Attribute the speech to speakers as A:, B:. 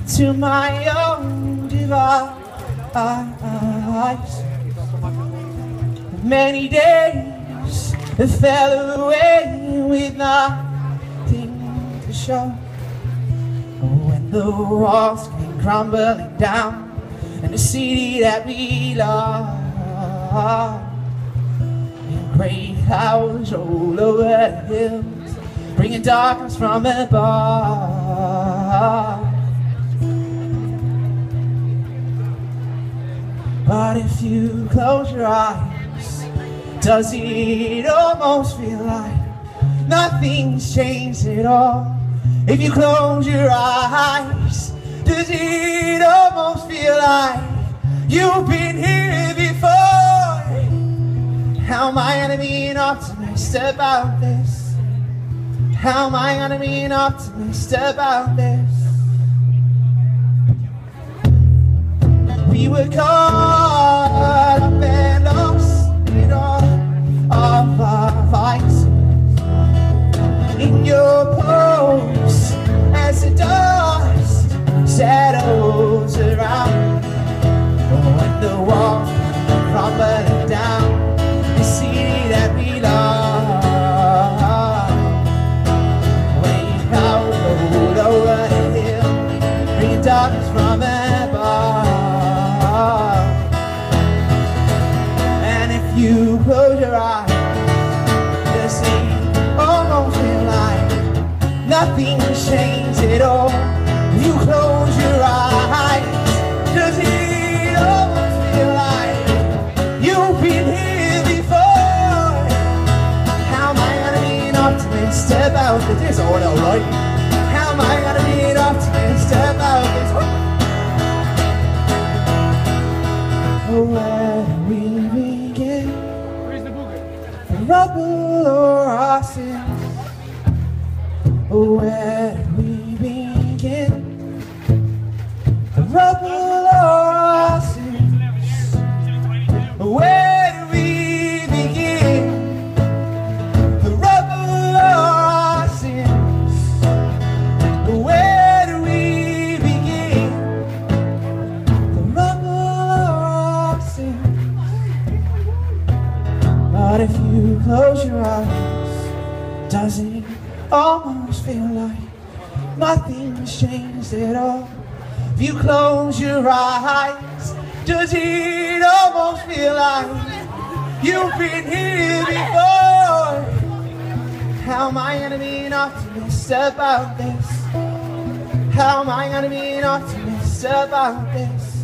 A: to my own device. Many days that fell away with nothing to show. When the walls came crumbling down and the city that we love, in great clouds roll over the hills, bringing darkness from above. But if you close your eyes, does it almost feel like nothing's changed at all? If you close your eyes, does it almost feel like you've been here before? How am I gonna be an optimist about this? How am I gonna be an optimist about this? We were caught up and lost in all of our vices. In your pose, as the dust settles around, when the walls are crumbling down, the city that we love, when clouds rolled over the hill, bringing darkness from above. And if you close your eyes, just see almost feel like nothing's changed at all. If you close your eyes, does it almost feel like you've been here before? How am I gonna be an optimist about this? It's all right. How am I gonna be an optimist about this? Where do we begin? The rubble or our sins? Where do we begin? The rubble or our sins? Where do we begin? The rubble or our sins? Where do we begin? The rubble or our sins? But if you close your eyes, does it almost feel like nothing's changed at all? If you close your eyes, does it almost feel like you've been here before? How am I gonna be an optimist about this? How am I gonna be an optimist about this?